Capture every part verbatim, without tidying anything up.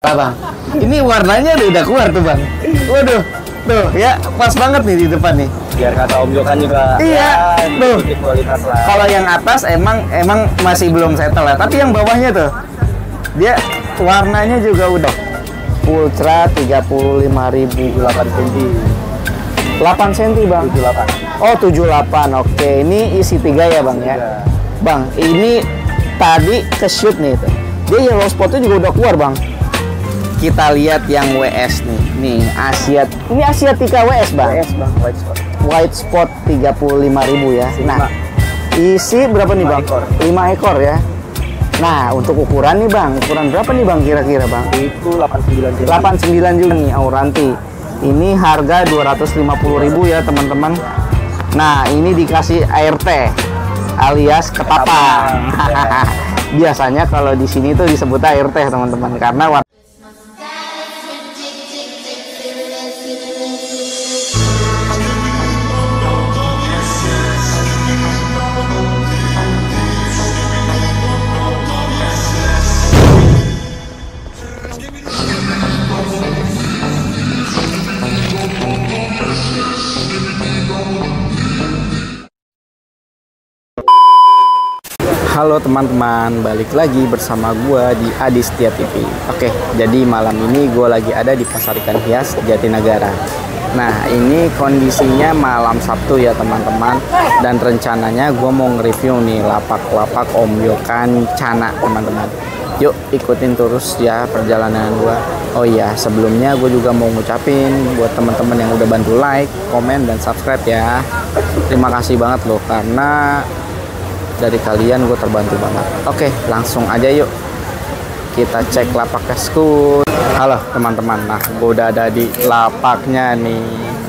salah bang. Ini warnanya udah keluar tuh bang. Waduh, tuh ya pas banget nih di depan nih. Biar kata omjokan juga. Iya, ya, tuh. Kualitas lah. Kalau yang atas emang emang masih belum settle ya. Tapi yang bawahnya tuh, dia warnanya juga udah. Ultra tiga puluh lima ribu. delapan senti. delapan senti bang. tujuh puluh delapan. Oh tujuh puluh delapan. Oke, ini isi tiga ya bang ya. Bang, ini tadi ke shoot nih tuh. Dia yellow spotnya juga udah keluar bang. Kita lihat yang W S nih. Nih, Asiat. Ini Asiatica W S bang. W S bang, white spot. White spot tiga puluh lima ribu ya. Nah, isi berapa nih bang? lima ekor ya. Nah, untuk ukuran nih bang, ukuran berapa nih bang kira-kira bang? Itu delapan puluh sembilan. delapan puluh sembilan juga nih Auranti. Ini harga dua ratus lima puluh ribu ya teman-teman. Nah, ini dikasih air teh alias ketapang. Biasanya kalau di sini tuh disebut air teh teman-teman karena warna Halo teman-teman, balik lagi bersama gua di Adistia T V. Oke, jadi malam ini gua lagi ada di Pasar Ikan Hias Jatinegara. Nah, ini kondisinya malam Sabtu ya teman-teman. Dan rencananya gua mau nge-review nih lapak-lapak ombyokan cana teman-teman. Yuk ikutin terus ya perjalanan gua. Oh iya, sebelumnya gue juga mau ngucapin buat teman-teman yang udah bantu like, komen, dan subscribe ya. Terima kasih banget loh karena dari kalian gue terbantu banget. Oke, langsung aja yuk kita cek lapak Skut. Halo teman-teman, nah gue udah ada di lapaknya nih.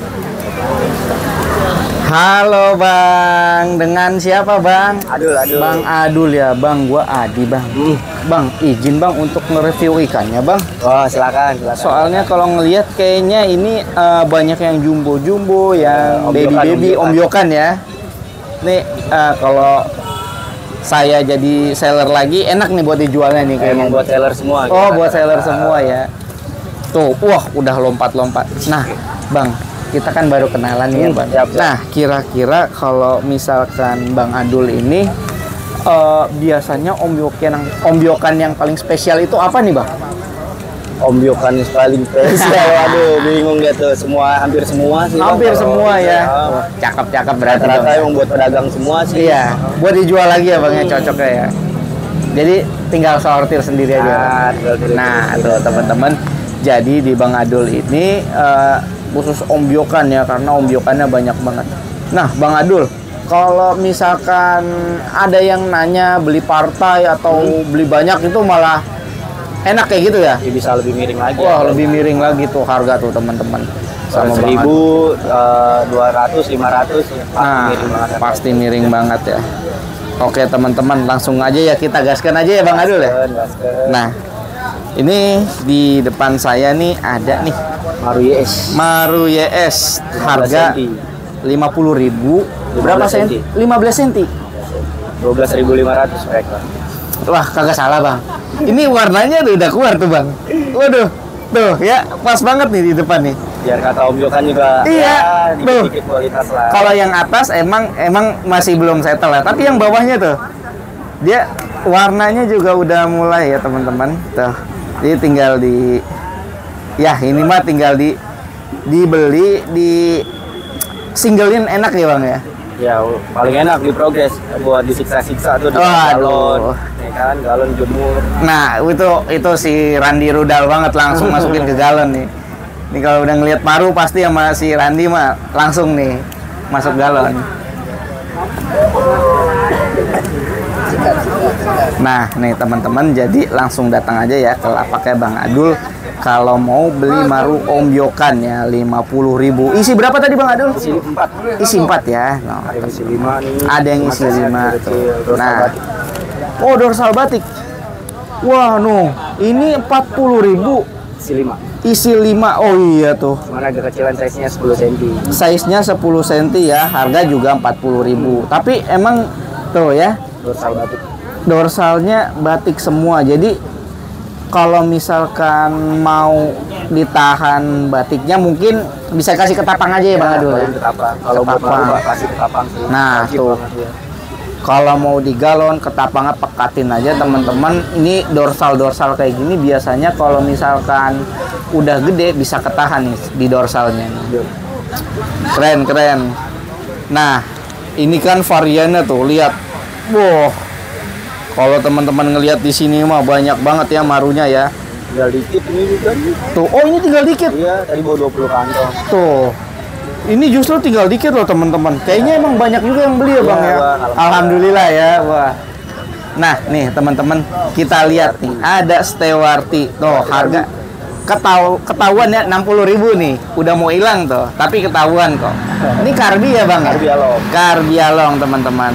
Halo bang, dengan siapa bang? Adul, Adul. Bang Adul ya bang, gue Adi bang. Hmm. Bang, izin bang untuk nge-review ikannya bang. Oh silakan, silakan. Soalnya kalau ngelihat kayaknya ini uh, banyak yang jumbo-jumbo, yang baby-baby ombyokan ya. Nih uh, kalau saya jadi seller lagi enak nih buat dijualnya nih kayaknya. Buat seller semua. Oh, buat seller semua ya. Tuh, wah udah lompat-lompat. Nah, Bang, kita kan baru kenalan nih ya, Bang. Nah, kira-kira kalau misalkan Bang Adul ini uh, biasanya ombyokan ombyokan yang paling spesial itu apa nih, Bang? Ombyokan yang paling spesial, aduh bingung gitu, semua hampir semua sih. Hampir bang, semua ya. Cakep-cakep berarti. Rata-rata yang buat pedagang semua sih. Iya, buat dijual lagi ya bang ya, cocoknya ya. Jadi tinggal sortir sendiri aja. Nah, nah tuh teman-teman. Jadi di Bang Adul ini uh, khusus ombyokan ya, karena ombyokannya banyak banget. Nah Bang Adul, kalau misalkan ada yang nanya beli partai atau hmm. beli banyak itu malah enak kayak gitu ya? Ya bisa lebih miring lagi. Wah, ya, lebih miring lagi tuh harga tuh teman-teman. Sama seribu, dua ratus, lima ratus. Nah, miring banget. Pasti miring banget ya. Oke teman-teman, langsung aja ya kita gaskan aja ya Bang Adul ya. Nah, ini di depan saya nih ada nih Maru Y S. Maru Y S harga lima puluh ribu. Berapa senti? lima belas senti. dua belas ribu lima ratus per ekor. Wah, kagak salah bang. Ini warnanya tuh udah keluar tuh bang. Waduh, tuh ya pas banget nih di depan nih. Biar kata ombyokan juga. Iya, ya, tuh. Dikit kualitas lah. Kalau yang atas emang emang masih belum settle ya. Tapi yang bawahnya tuh, dia warnanya juga udah mulai ya teman-teman. Tuh, jadi tinggal di, ya ini mah tinggal di dibeli, di singlein enak ya bang ya. Ya paling enak di progres buat disiksa-siksa tuh di oh, galon, ya kan galon jemur. Nah itu itu si Randi rudal banget langsung masukin ke galon nih. Nih kalau udah ngeliat Maru pasti sama si Randi mah langsung nih masuk galon. Nah nih teman-teman, jadi langsung datang aja ya ke lapaknya Bang Adul. Kalau mau beli Maru ombyokan ya lima puluh ribu. Isi berapa tadi Bang Adul? Isi empat. Isi empat ya. No, ada yang isi lima nih. Ada yang isi lima. Nah. Oh, dorsal batik. Wah, no. Ini empat puluh ribu. Isi lima. Isi lima. Oh iya tuh. Mana agak kecilan size-nya sepuluh senti. Size-nya sepuluh senti ya. Harga juga empat puluh ribu. Tapi emang tuh ya. Dorsal batik. Dorsalnya batik semua. Jadi kalau misalkan mau ditahan batiknya mungkin bisa kasih ketapang aja ya, Bang Adul ya. Ketapang. Kalau buat baru kasih ketapang sih. Nah, wajib tuh. banget ya. Kalau mau digalon ketapangnya pekatin aja teman-teman. Ini dorsal-dorsal kayak gini biasanya kalau misalkan udah gede bisa ketahan nih di dorsalnya nih. Keren, keren. Nah, ini kan variannya tuh, lihat. Wow. Kalau teman-teman ngelihat di sini mah banyak banget ya marunya ya. Tinggal dikit ini juga nih. Tuh, oh ini tinggal dikit. Iya, tadi bawa dua puluh kantong. Tuh. Ini justru tinggal dikit loh teman-teman. Kayaknya emang banyak juga yang beli ya, Bang Iya, ya. Bang, Alhamdulillah ya, wah. Nah, nih teman-teman, kita lihat nih, ada Stewarti. Tuh, harga ketau ketahuan ya enam puluh ribu nih. Udah mau hilang tuh, tapi ketahuan kok. Ini Karbi ya, Bang? Karbialong. Karbialong, teman-teman.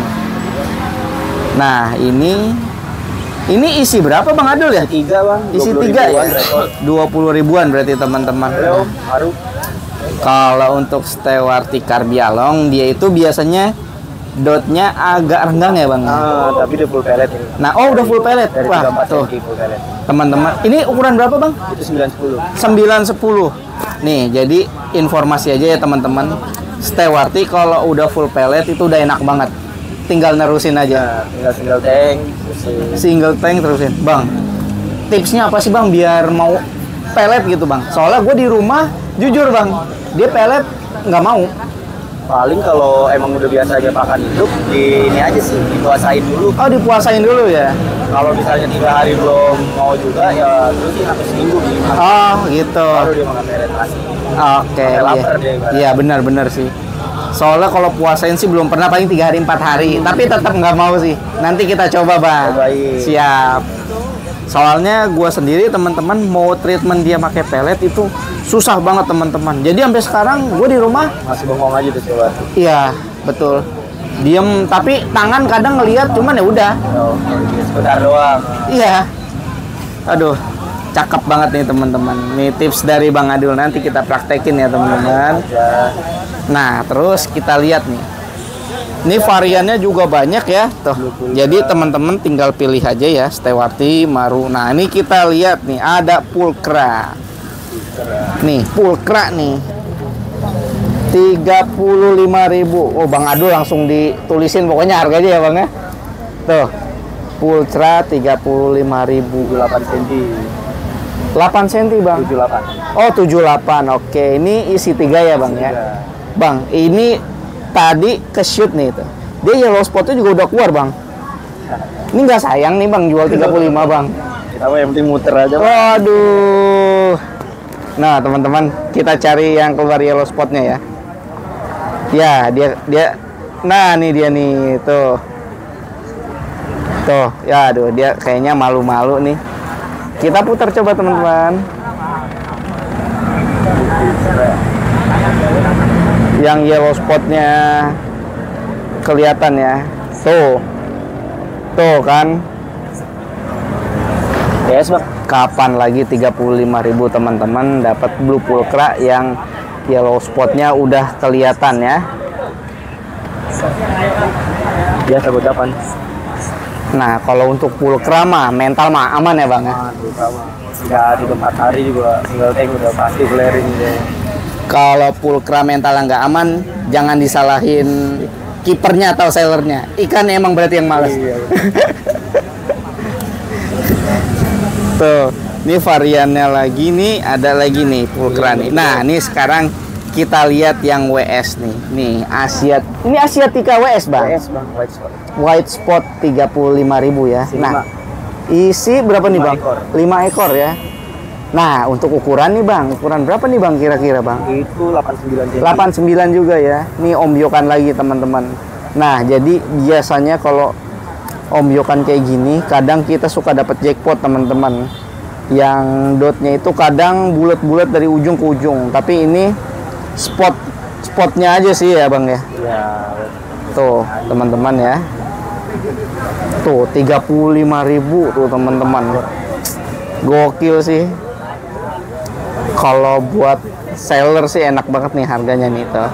Nah, ini ini isi berapa, Bang Adul ya? Tiga, Bang. Isi tiga ya? dua puluh ribuan berarti teman-teman. Ayo, baru. Kalau untuk Stewarti Karbialong, dia itu biasanya dotnya agak renggang ya, Bang? Ah, tapi dia full pellet ini. Nah, oh udah full pellet. Dari Wah, tiga puluh empat tuh. senti full pellet. Teman-teman, ini ukuran berapa, Bang? Itu sembilan sepuluh. sembilan sepuluh. Nih, jadi informasi aja ya teman-teman. Stewarti kalau udah full pellet itu udah enak banget. Tinggal nerusin aja. Nah, tinggal single tank. Single tank terusin. Bang, tipsnya apa sih, Bang, biar mau pellet gitu, Bang? Soalnya gue di rumah, jujur, Bang, dia pellet nggak mau. Paling kalau emang udah biasa aja pakan hidup, di ini aja sih, dipuasain dulu. Oh, dipuasain dulu ya? Kalau misalnya tiga hari belum mau juga, ya terus sih sampai seminggu gitu. Oh, gitu. Baru dia makan pellet nasi. Oke, Sampai iya. lapar dia, ibaratnya. Iya, benar-benar sih. Soalnya kalau puasain sih belum pernah, paling tiga hari empat hari, tapi tetap nggak mau sih. Nanti kita coba, Bang. Cobain. Siap. Soalnya gue sendiri teman-teman mau treatment dia pakai pelet itu susah banget teman-teman. Jadi sampai sekarang gue di rumah Masih bengong aja tuh coba. iya betul diem, tapi tangan kadang ngelihat cuman ya udah. Oh, sebentar doang. Iya. Aduh, cakep banget nih teman-teman. Nih tips dari Bang Adul, nanti kita praktekin ya teman-teman. Ya. Nah, terus kita lihat nih. Ini variannya juga banyak ya, tuh. Jadi teman-teman tinggal pilih aja ya, Stewarti, Maru. Nah, ini kita lihat nih, ada pulkra. Nih, pulkra nih. tiga puluh lima ribu. Oh, Bang Adul langsung ditulisin pokoknya harganya ya, Bang ya. Tuh. Pulkra tiga puluh lima ribu. delapan senti. delapan senti, Bang. tujuh puluh delapan. Oh, tujuh puluh delapan. Oke, ini isi tiga ya, Bang ya. Bang, ini tadi ke shoot nih itu. Dia yellow spotnya juga udah keluar, Bang. Ini nggak sayang nih, Bang, jual tiga puluh lima, Bang. Kita mah yang penting muter aja, Bang. Waduh. Nah, teman-teman, kita cari yang keluar yellow spotnya ya. Ya, dia dia nah, nih dia nih, tuh. Tuh, ya aduh, dia kayaknya malu-malu nih. Kita putar coba, teman-teman. Yang yellow spotnya kelihatan ya, tuh tuh kan. Yes, Bang. Kapan lagi tiga puluh lima ribu teman-teman dapat blue pulkra yang yellow spotnya udah kelihatan ya. Biasa buat kapan? Nah, kalau untuk pulkra mah mental mah aman ya, Bang ya. Nggak di tempat hari juga single tank udah pasti flaring deh. Kalau pulkra mental nggak aman, jangan disalahin kipernya atau sellernya. Ikan emang berarti yang males. Iya. Tuh, ini variannya lagi nih, ada lagi nih pulkra nih. Nah, ini sekarang kita lihat yang W S nih. Nih, Asiat. Ini Asiatica W S, Bang. W S, Bang, white spot. White spot tiga puluh lima ribu ya. Isi Nah, lima. isi berapa nih, Lima Bang? ekor. lima ekor ya. Nah, untuk ukuran nih, Bang. Ukuran berapa nih, Bang, kira-kira, Bang? Itu delapan puluh sembilan senti. delapan puluh sembilan juga ya. Nih ombyokan lagi, teman-teman. Nah, jadi biasanya kalau ombyokan kayak gini, kadang kita suka dapat jackpot, teman-teman. Yang dotnya itu kadang bulat-bulat dari ujung ke ujung, tapi ini spot spotnya aja sih ya, Bang ya. Iya. Tuh, teman-teman ya. Tuh, tiga puluh lima ribu tuh, teman-teman. Gokil sih. Kalau buat seller sih enak banget nih harganya nih tuh.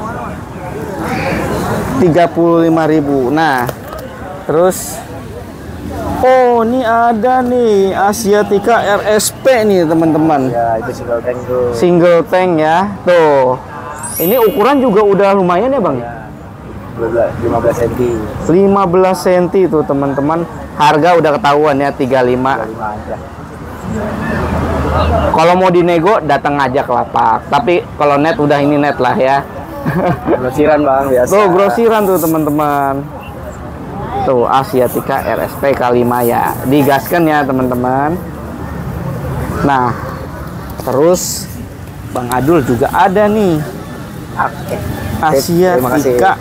tiga puluh lima ribu. Nah, terus Oh, ini ada nih Asiatica R S P nih teman-teman. Ya, itu single tank tuh. Single tank ya. Tuh. Ini ukuran juga udah lumayan ya, Bang? Ya, lima belas senti. lima belas senti tuh teman-teman. Harga udah ketahuan ya tiga puluh lima. Aja. Kalau mau dinego datang aja ke lapak. Tapi kalau net udah ini net lah ya. Grosiran Bang, biasa. Tuh grosiran tuh teman-teman. Tuh Asiatica R S P K lima ya. Digaskan ya teman-teman. Nah, terus Bang Adul juga ada nih. Oke. Asiatica.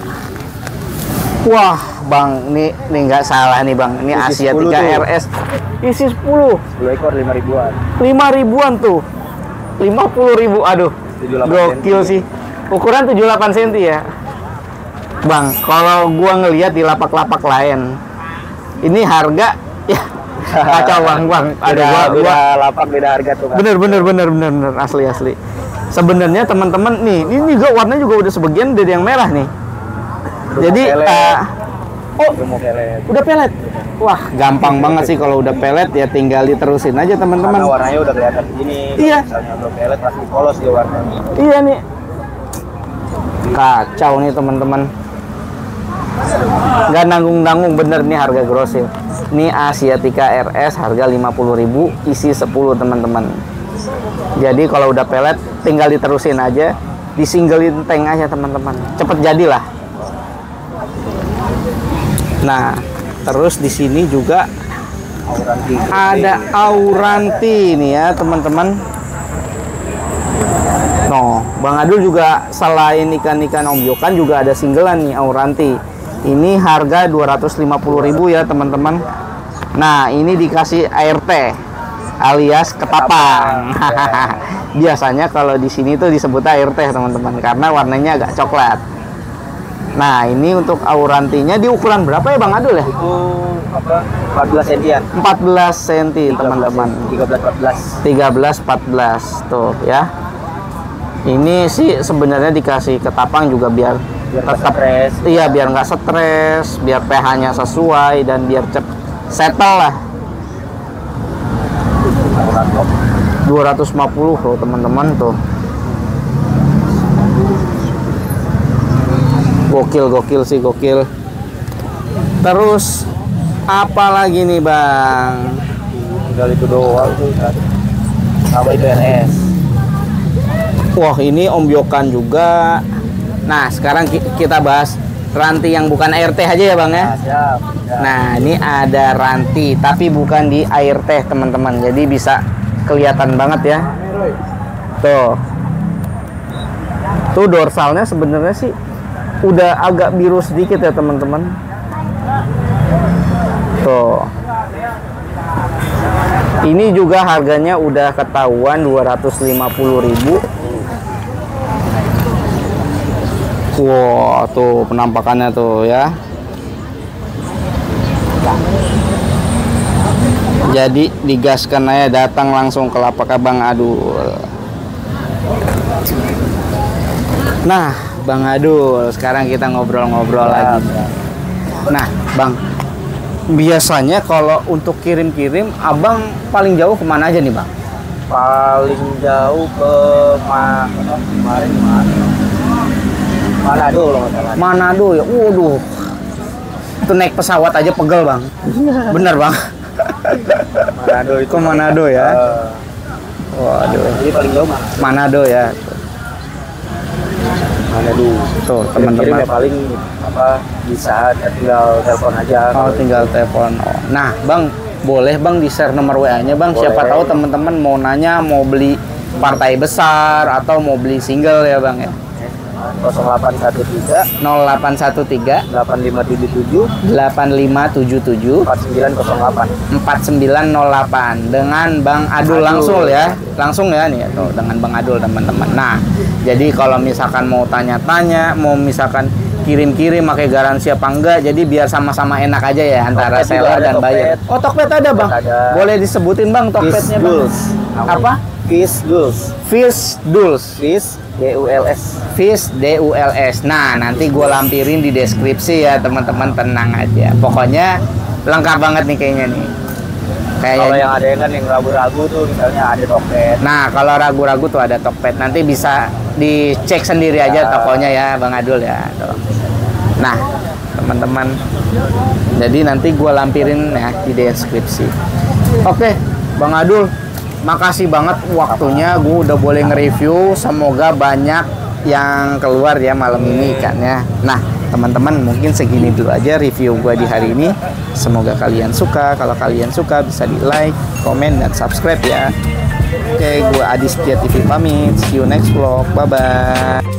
Wah, Bang, ini ini nggak salah nih, Bang. Ini Asiatica R S. Isi sepuluh. sepuluh ekor lima ribuan. lima ribuan tuh. lima puluh ribu. Aduh. Gokil sih. Ukuran tujuh puluh delapan senti ya. Bang, kalau gua ngelihat di lapak-lapak lain, ini harga ya kacau Bang, Bang. Ada Beda, gua, beda gua lapak beda harga tuh kan. bener bener bener bener bener asli asli. Sebenarnya teman-teman nih, ini juga warnanya juga udah sebagian dari yang merah nih. Udah Jadi pelet. uh, oh Udah mau pelet. udah pelet. Wah, gampang banget sih kalau udah pelet ya tinggal diterusin aja teman-teman. Karena warnanya udah kelihatan gini. Iya. Misalnya belum pelet pasti polos dia warnanya. Iya nih. Kacau nih teman-teman. Nggak nanggung-nanggung bener nih harga grosir. Ini Asiatica R S harga lima puluh ribu, isi sepuluh teman-teman. Jadi kalau udah pelet tinggal diterusin aja, disinglein tank aja teman-teman. Cepet jadilah. Nah, terus di sini juga Auranti. ada Auranti nih ya teman-teman. No, Bang Adul juga selain ikan-ikan ombyokan juga ada singlean nih Auranti. Ini harga dua ratus lima puluh ribu ya teman-teman. Nah, ini dikasih air teh alias ketapang. Biasanya kalau di sini tuh disebut air teh teman-teman karena warnanya agak coklat. Nah, ini untuk Aurantinya di ukuran berapa ya Bang Adul ya? Itu apa? empat belas sentian. empat belas senti teman-teman. tiga belas empat belas. tiga belas empat belas tuh ya. Ini sih sebenarnya dikasih ketapang juga biar, Biar nggak tetap stres. iya biar nggak stres, biar pH-nya sesuai dan biar cep settle lah. dua ratus lima puluh loh teman-teman tuh. Gokil gokil sih gokil. Terus apa lagi nih Bang? Tinggal itu doang tuh kan. Sama itu R S. Wah, ini ombyokan juga. Nah, sekarang ki- kita bahas ranti yang bukan air teh aja ya Bang ya. Nah, siap. Ya. Nah, ini ada ranti tapi bukan di air teh teman-teman. Jadi bisa kelihatan banget ya. Tuh. Tuh dorsalnya sebenarnya sih udah agak biru sedikit ya teman-teman. Tuh. Ini juga harganya udah ketahuan dua ratus lima puluh ribu. Wow, tuh penampakannya tuh ya. Jadi digaskan aja, datang langsung ke lapak Bang Adul. Nah, Bang Adul, sekarang kita ngobrol-ngobrol lagi. Nah, Bang, biasanya kalau untuk kirim-kirim, Abang paling jauh kemana aja nih Bang? Paling jauh ke ma kemarin mana? Manado loh nggak salah. Manado ya, waduh. Itu naik pesawat aja pegel Bang. Bener Bang. Manado itu. Ke Manado ya. Uh, Waduh. Jadi paling jauh mah Manado ya. Manado. Tuh Kirim-kirim teman-teman. ya paling apa bisa ya tinggal telepon aja. Oh, tinggal telepon. Oh. Nah, Bang, boleh Bang di share nomor W A-nya Bang. Boleh. Siapa tahu teman-teman mau nanya mau beli partai besar atau mau beli single ya Bang ya. nol delapan satu tiga nol delapan satu tiga delapan lima tujuh tujuh delapan lima tujuh tujuh empat sembilan nol delapan. empat sembilan nol delapan dengan Bang Adul Adul. langsung ya. Langsung ya nih tuh dengan Bang Adul teman-teman. Nah, jadi kalau misalkan mau tanya-tanya, mau misalkan kirim-kirim pakai garansi apa enggak, jadi biar sama-sama enak aja ya antara Tokped juga seller ada, dan buyer. Tokped. Oh, Tokped ada Bang. Tokped ada. Boleh disebutin Bang Tokpednya Bang. Duls. Apa? Fish Duls. Fish Duls. Fish D U L S. Fish D U L S. Nah, nanti gue lampirin di deskripsi ya teman-teman, tenang aja. Pokoknya lengkap banget nih kayaknya nih. Kayak Kalau yang ada kan yang ragu-ragu tuh misalnya ada Tokped. Nah, kalau ragu-ragu tuh ada Tokped. Nanti bisa dicek sendiri Ya. aja tokonya ya, Bang Adul ya. Tuh. Nah, teman-teman. Jadi nanti gue lampirin ya di deskripsi. Oke, Bang Adul, makasih banget waktunya. Gue udah boleh nge-review. Semoga banyak yang keluar ya malam ini ikannya. Nah, teman-teman mungkin segini dulu aja review gue di hari ini. Semoga kalian suka. Kalau kalian suka bisa di like, komen, dan subscribe ya. Oke, gue Adi Setia T V pamit. See you next vlog. Bye-bye.